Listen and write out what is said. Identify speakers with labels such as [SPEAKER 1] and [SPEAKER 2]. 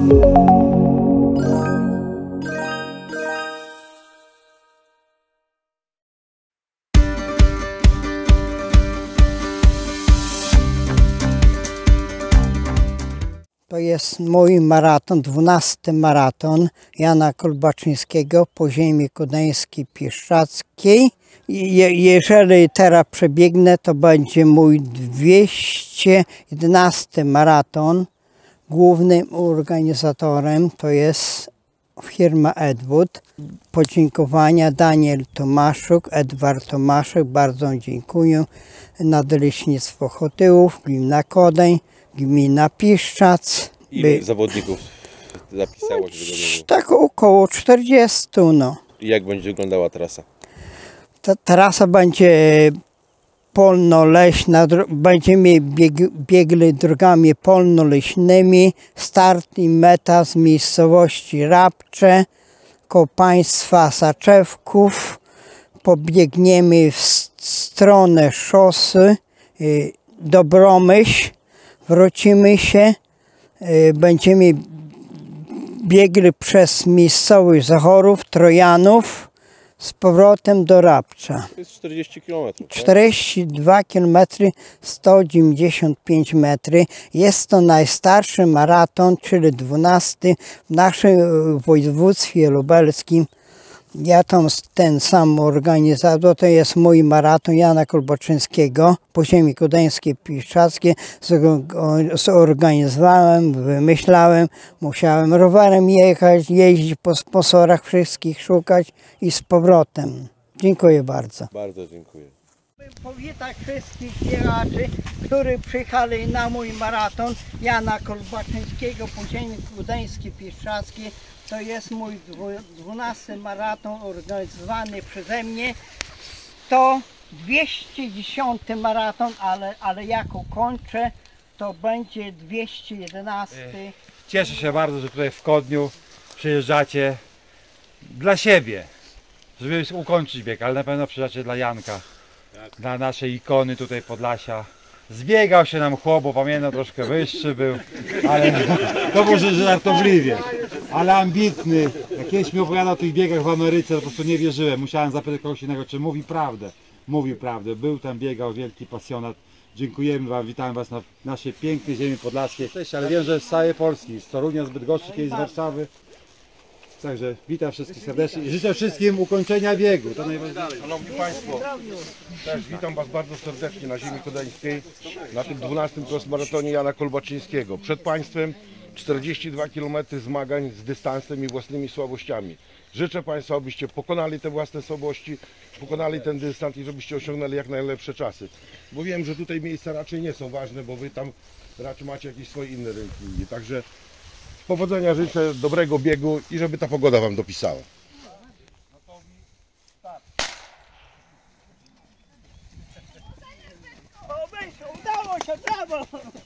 [SPEAKER 1] To jest mój maraton, 12 maraton Jana Kolbaczyńskiego po ziemi kudańskiej pieszczackiej. Jeżeli teraz przebiegnę, to będzie mój 211 maraton. Głównym organizatorem to jest firma Edwood. Podziękowania Daniel Tomaszuk, Edward Tomaszuk, bardzo dziękuję. Nadleśnictwo Chotyłów, gmina Kodań, gmina Piszczac.
[SPEAKER 2] Ile zawodników zapisało się do tego?
[SPEAKER 1] Tak około 40. No.
[SPEAKER 2] I jak będzie wyglądała trasa?
[SPEAKER 1] Ta trasa będzie polno-leśna, będziemy biegli drogami polno-leśnymi. Start i meta z miejscowości Rabcze, koło państwa Saczewków. Pobiegniemy w stronę szosy Dobromyśl, wrócimy się, będziemy biegli przez miejscowość Zachorów, Trojanów, z powrotem do Rabcza.
[SPEAKER 2] To jest 40 km.
[SPEAKER 1] 42 km, 195 metrów. Jest to najstarszy maraton, czyli 12 w naszym województwie lubelskim. Ja tam ten sam organizator, to jest mój maraton Jana Kolbaczyńskiego po ziemi kudańskiej pieszczackiej. Zorganizowałem, wymyślałem, musiałem rowerem jechać, jeździć po sponsorach wszystkich, szukać i z powrotem. Dziękuję bardzo.
[SPEAKER 2] Bardzo dziękuję.
[SPEAKER 1] Powitać wszystkich biegaczy, którzy przyjechali na mój maraton Jana Kolbaczyńskiego po ziemi kudańskiej pieszczackiej. To jest mój 12 maraton organizowany przeze mnie. To 210 maraton, ale jak ukończę, to będzie 211.
[SPEAKER 3] Cieszę się bardzo, że tutaj w Kodniu przyjeżdżacie dla siebie, żeby ukończyć bieg, ale na pewno przyjeżdżacie dla Janka, dla naszej ikony tutaj Podlasia. Zbiegał się nam chłop, bo pamiętam, troszkę wyższy był, ale to może żartobliwie, ale ambitny. Jak kiedyś mi opowiadał o tych biegach w Ameryce, to po prostu nie wierzyłem. Musiałem zapytać kogoś innego, czy mówi prawdę. Mówił prawdę, był tam, biegał, wielki pasjonat. Dziękujemy Wam, witam Was na naszej pięknej ziemi podlaskiej. Cześć, ale wiem, że z całej Polski, z Torunia, z Bydgoszczy, kiedyś z Warszawy. Także witam wszystkich serdecznie i życzę wszystkim ukończenia biegu. To najważniejsze.
[SPEAKER 4] Szanowni Państwo, też witam Was bardzo serdecznie na ziemi kodańskiej, na tym 12. cross-maratonie Jana Kolbaczyńskiego. Przed Państwem 42 km zmagań z dystansem i własnymi słabościami. Życzę Państwu, abyście pokonali te własne słabości, pokonali ten dystans i żebyście osiągnęli jak najlepsze czasy. Bo wiem, że tutaj miejsca raczej nie są ważne, bo Wy tam raczej macie jakieś swoje inne rankingi. Także powodzenia życzę, dobrego biegu i żeby ta pogoda Wam dopisała.
[SPEAKER 1] Udało się, brawo!